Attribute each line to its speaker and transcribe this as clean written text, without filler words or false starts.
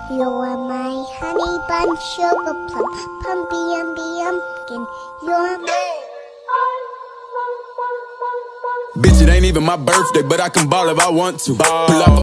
Speaker 1: You're my honey bun, sugar plum, pumpy pumpkin. You're my...
Speaker 2: Bitch, it ain't even my birthday, but I can ball if I want to. Pull up